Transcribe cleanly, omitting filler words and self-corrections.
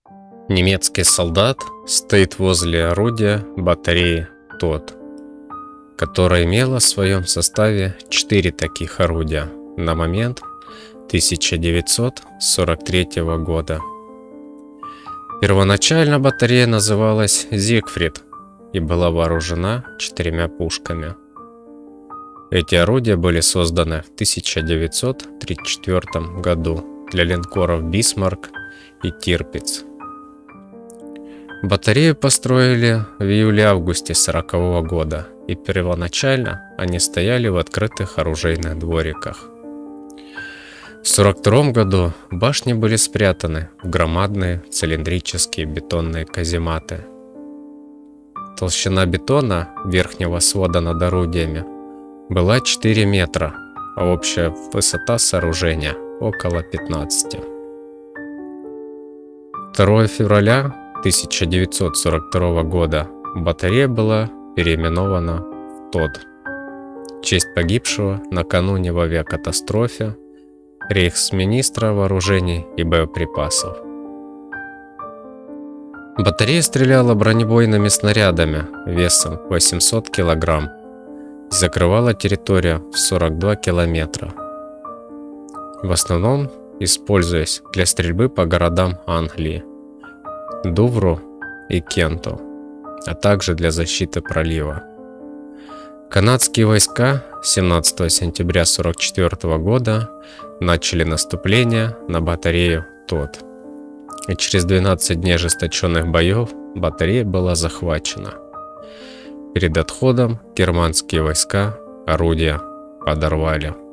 Немецкий солдат стоит возле орудия батареи ТОТ, которая имела в своем составе 4 таких орудия на момент 1943 года. Первоначально батарея называлась «Зигфрид» и была вооружена 4 пушками. Эти орудия были созданы в 1934 году для линкоров «Бисмарк» и «Тирпиц». Батарею построили в июле-августе 1940 года, и первоначально они стояли в открытых оружейных двориках. В 1942 году башни были спрятаны в громадные цилиндрические бетонные казематы. Толщина бетона верхнего свода над орудиями была 4 метра, а общая высота сооружения около 15. 2 февраля 1942 года батарея была переименована в ТОТ в честь погибшего накануне в авиакатастрофе рейхсминистра вооружений и боеприпасов. Батарея стреляла бронебойными снарядами весом 800 кг и закрывала территорию в 42 километра, в основном используясь для стрельбы по городам Англии, Дувру и Кенту, а также для защиты пролива. Канадские войска 17 сентября 1944 года начали наступление на батарею ТОТ, и через 12 дней ожесточенных боев батарея была захвачена. Перед отходом германские войска орудия подорвали.